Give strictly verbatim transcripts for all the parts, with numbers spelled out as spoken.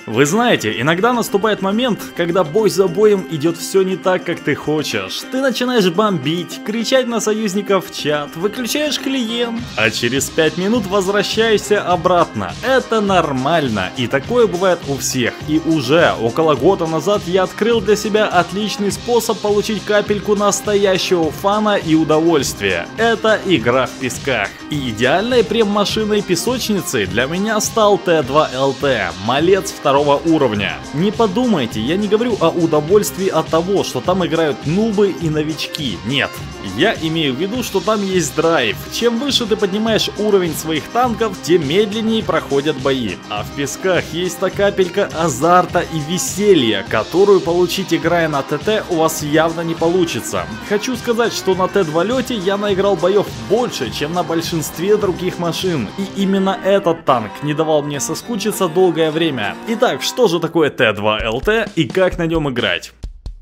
Вы знаете, иногда наступает момент, когда бой за боем идет все не так, как ты хочешь. Ты начинаешь бомбить, кричать на союзников в чат, выключаешь клиент, а через пять минут возвращаешься обратно. Это нормально, и такое бывает у всех. И уже около года назад я открыл для себя отличный способ получить капельку настоящего фана и удовольствия. Это игра в песках. И идеальной прем-машиной песочницы для меня стал Т два Эл Т, малец второго уровня. Не подумайте, я не говорю о удовольствии от того, что там играют нубы и новички. Нет, я имею в виду, что там есть драйв. Чем выше ты поднимаешь уровень своих танков, тем медленнее проходят бои. А в песках есть та капелька азарта и веселья, которую получить, играя на ТТ, у вас явно не получится. Хочу сказать, что на Т два лете я наиграл боев больше, чем на большинстве других машин. И именно этот танк не давал мне соскучиться долгое время. Итак, что же такое Т два Эл Т и как на нем играть?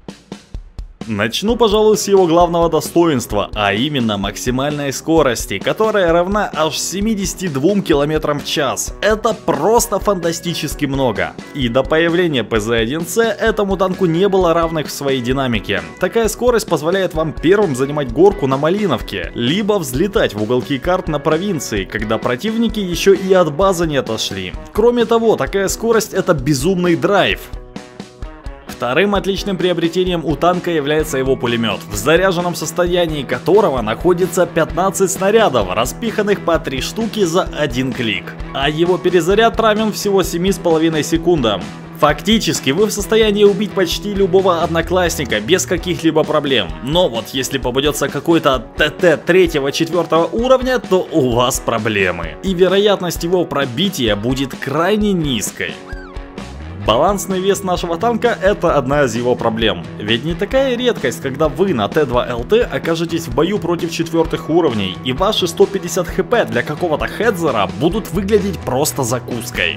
Начну, пожалуй, с его главного достоинства, а именно максимальной скорости, которая равна аж семидесяти двум километрам в час. Это просто фантастически много. И до появления Пэ Зэ один Цэ этому танку не было равных в своей динамике. Такая скорость позволяет вам первым занимать горку на Малиновке, либо взлетать в уголки карт на провинции, когда противники еще и от базы не отошли. Кроме того, такая скорость — это безумный драйв. Вторым отличным приобретением у танка является его пулемет, в заряженном состоянии которого находится пятнадцать снарядов, распиханных по три штуки за один клик. А его перезаряд равен всего семи с половиной секундам. Фактически вы в состоянии убить почти любого одноклассника без каких-либо проблем. Но вот если попадется какой-то ТТ третьего-четвёртого уровня, то у вас проблемы. И вероятность его пробития будет крайне низкой. Балансный вес нашего танка — это одна из его проблем. Ведь не такая редкость, когда вы на Т два Эл Т окажетесь в бою против четвертых уровней, и ваши сто пятьдесят хэ пэ для какого-то хедзера будут выглядеть просто закуской.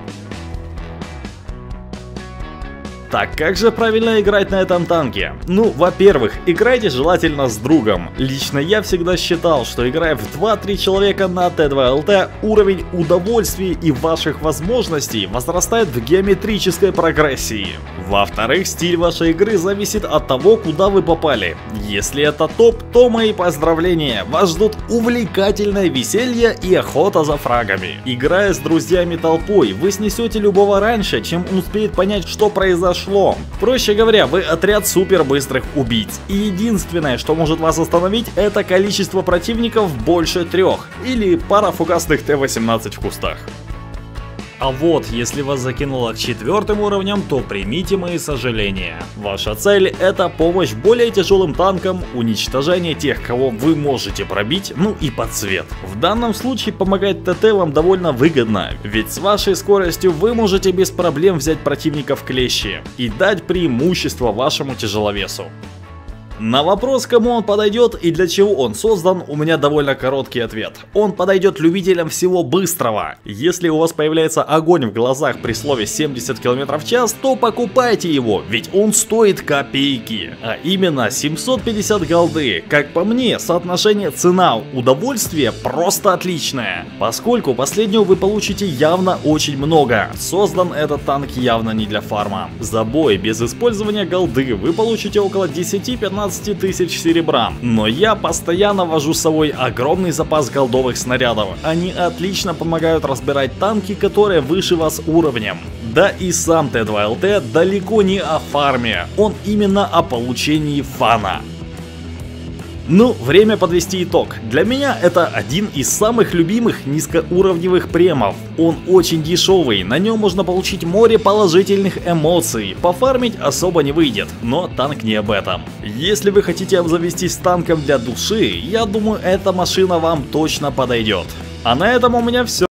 Так, как же правильно играть на этом танке? Ну, во-первых, играйте желательно с другом. Лично я всегда считал, что играя в два-три человека на Т два Эл Т, уровень удовольствия и ваших возможностей возрастает в геометрической прогрессии. Во-вторых, стиль вашей игры зависит от того, куда вы попали. Если это топ, то мои поздравления, вас ждут увлекательное веселье и охота за фрагами. Играя с друзьями толпой, вы снесете любого раньше, чем он успеет понять, что произошло. Проще говоря, вы отряд супер быстрых убийц. И единственное, что может вас остановить, это количество противников больше трех. Или пара фугасных Т восемнадцать в кустах. А вот, если вас закинуло к четвертым уровням, то примите мои сожаления. Ваша цель — это помощь более тяжелым танкам, уничтожение тех, кого вы можете пробить, ну и под цвет. В данном случае помогать ТТ вам довольно выгодно, ведь с вашей скоростью вы можете без проблем взять противника в клещи и дать преимущество вашему тяжеловесу. На вопрос, кому он подойдет и для чего он создан, у меня довольно короткий ответ. Он подойдет любителям всего быстрого. Если у вас появляется огонь в глазах при слове семьдесят километров в час, то покупайте его, ведь он стоит копейки. А именно семьсот пятьдесят голды. Как по мне, соотношение цена-удовольствие просто отличное. Поскольку последнего вы получите явно очень много. Создан этот танк явно не для фарма. За бой без использования голды вы получите около десяти-пятнадцати тысяч серебра, но я постоянно вожу с собой огромный запас голдовых снарядов. Они отлично помогают разбирать танки, которые выше вас уровнем. Да и сам Т два Эл Т далеко не о фарме, он именно о получении фана. Ну, время подвести итог. Для меня это один из самых любимых низкоуровневых премов. Он очень дешевый, на нем можно получить море положительных эмоций. Пофармить особо не выйдет, но танк не об этом. Если вы хотите обзавестись танком для души, я думаю, эта машина вам точно подойдет. А на этом у меня все.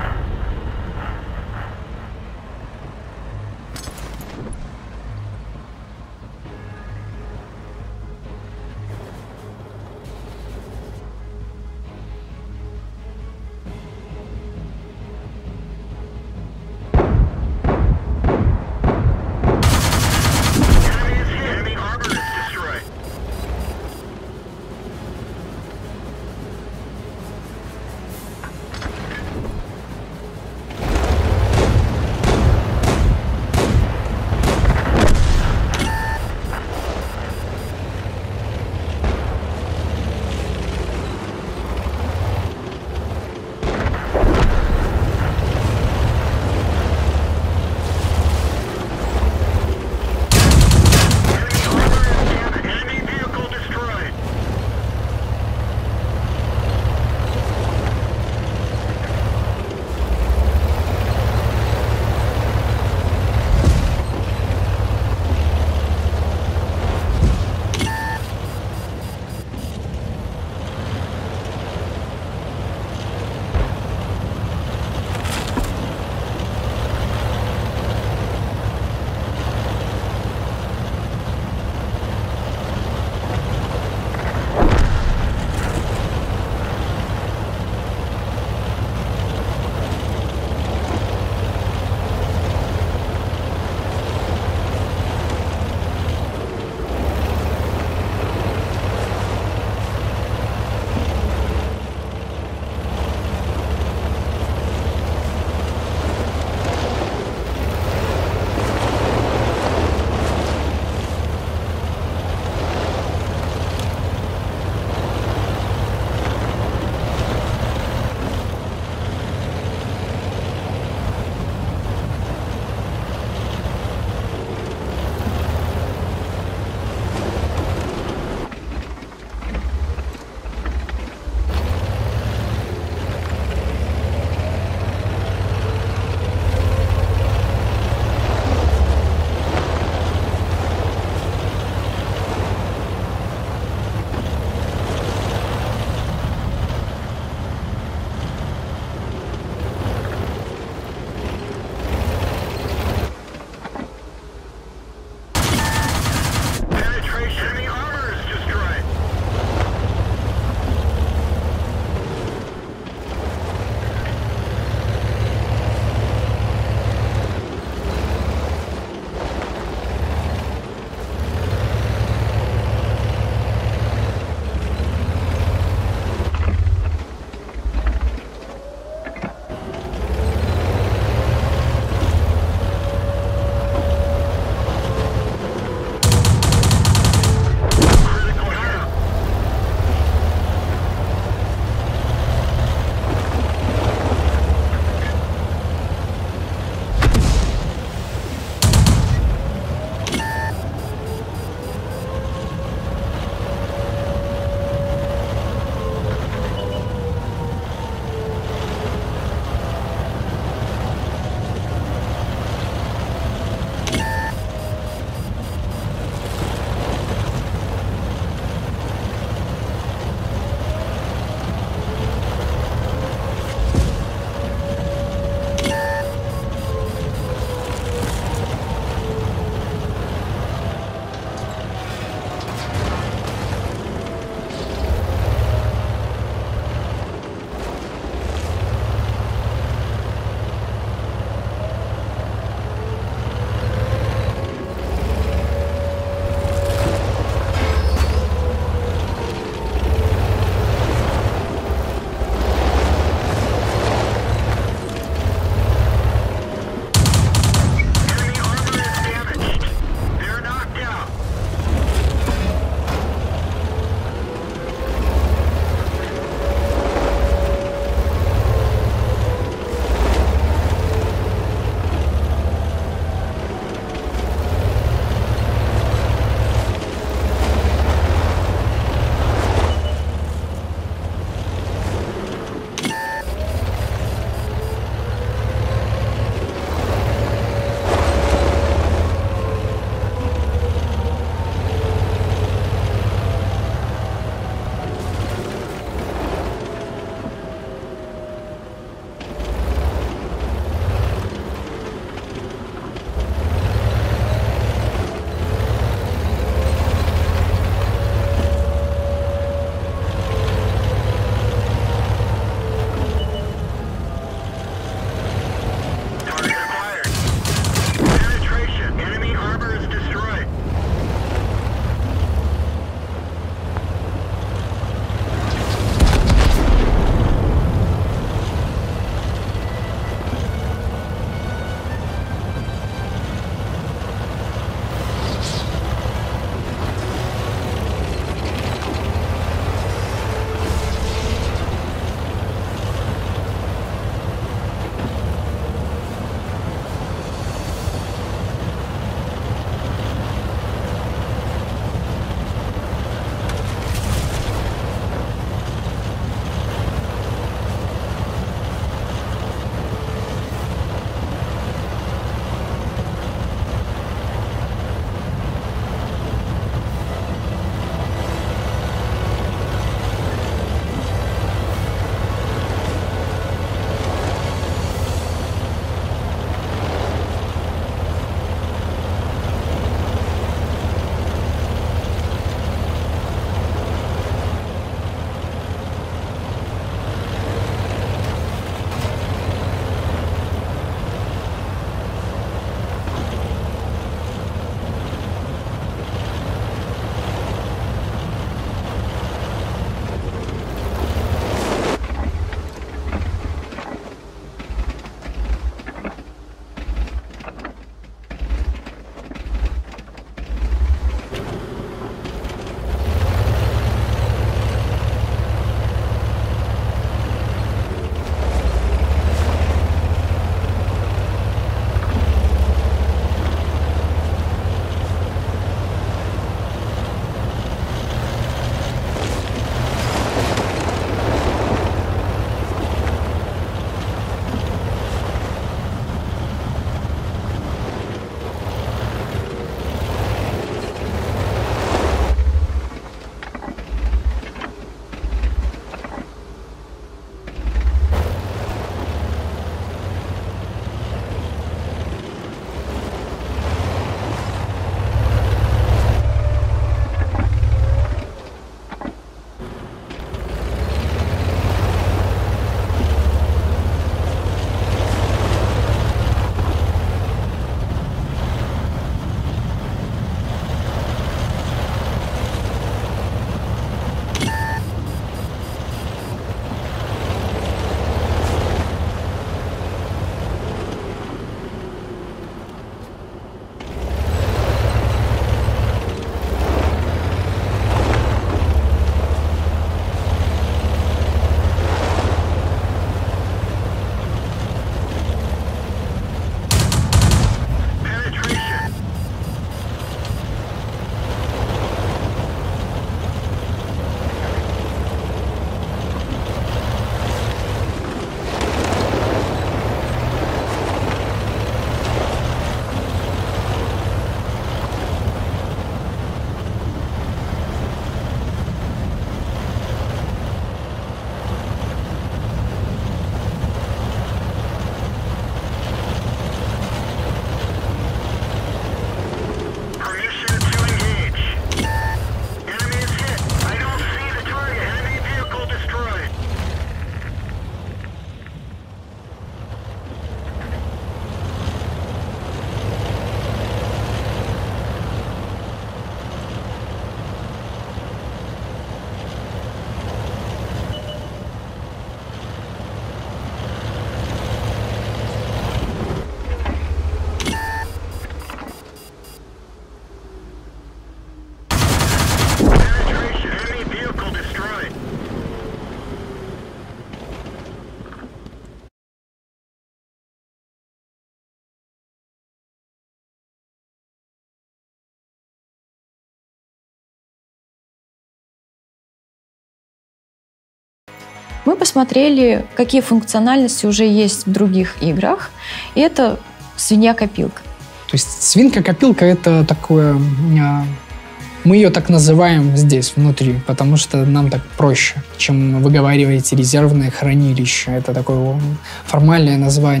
Мы посмотрели, какие функциональности уже есть в других играх, и это свинья-копилка. То есть свинка-копилка — это такое... Мы ее так называем здесь, внутри, потому что нам так проще, чем вы говорите резервное хранилище. Это такое формальное название.